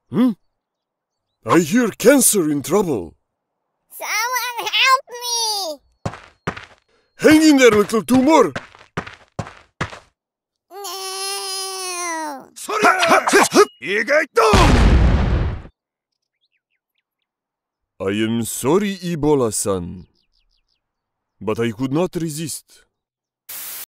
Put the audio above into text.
Hmm? I hear cancer in trouble. Someone help me! Hang in there, little tumor. No! I am sorry, Ebola-san, but I could not resist.